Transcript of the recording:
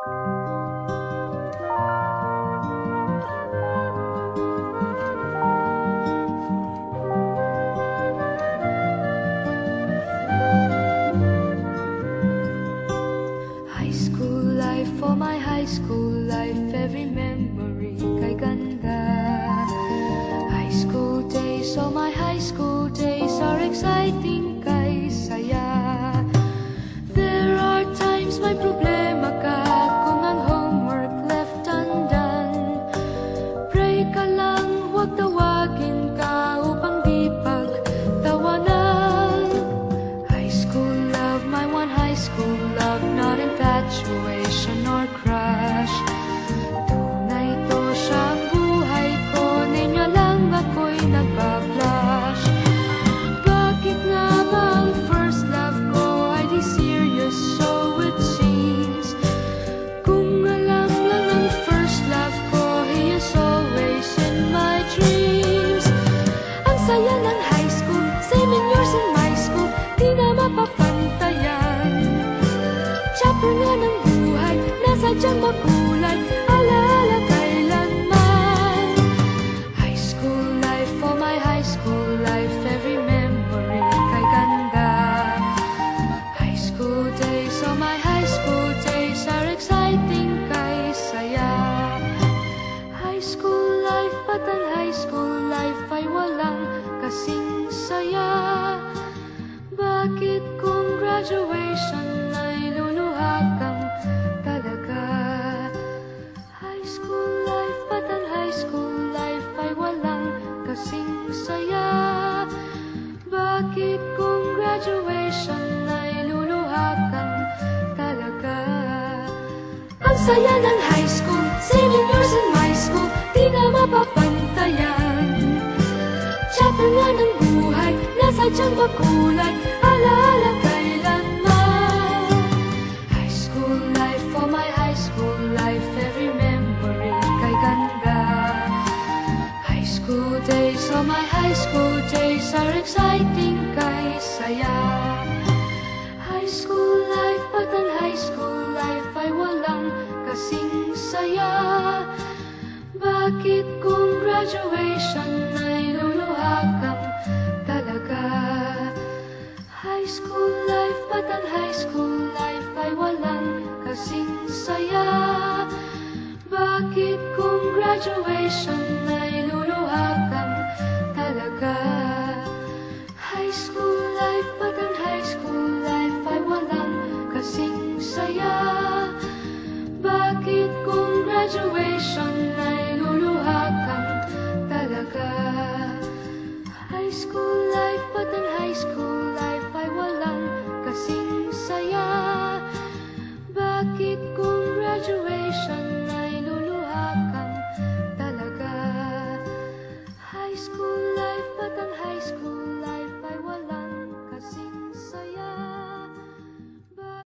High school life, for my high school life, every memory kay ganda. High school days, oh my high school days are exciting kay saya. There are times may problema ka kung ang homework left undone. Pray ka lang, huwag tawagin ka upang di pagtawanan. High school love, my one high school love, not infatuation or crush. Tunay to siyang buhay ko, niya lang ako'y nagbablush. Bakit nga ba ang first love ko ay di serious, so it seems? Kung alam lang ang first love ko, he is always in my dreams. Ang saya ng high school, 7 years in my school, di na mapapantayan. Chapter nga ng buhay, nasadyang makulay, alaala kailanman. High school life, for my high school life, every memory kay ganda. High school days, oh my high school days are exciting kay saya. High school life, but ang high school life ay walang kasing saya. Bakit kung graduation ay luluha kang talaga? High school life, but ang high school life ay walang kasing saya. Bakit kung graduation ay luluha kang talaga? Ang saya ng high school, 7 years in my school, di na mapapantayan. Chapter nga ng buhay, nasadyang makulay, alaala kailanman. High school life, for my high school life, every memory kay ganda. High school days, oh my high school days are exciting kay saya. High school life, but ang high school life ay walang kasing saya. Bakit kung graduation ay luluha kang talaga? High school life, but ang high school life ay walang kasing saya. Bakit kung graduation ay luluha kang talaga? High school life, but ang high school life ay walang kasing saya. Bakit kung graduation ay luluha kang talaga? High school life, but ang high school life ay walang kasing saya. Bakit kung graduation ay luluha kang talaga? High school life, but ang high school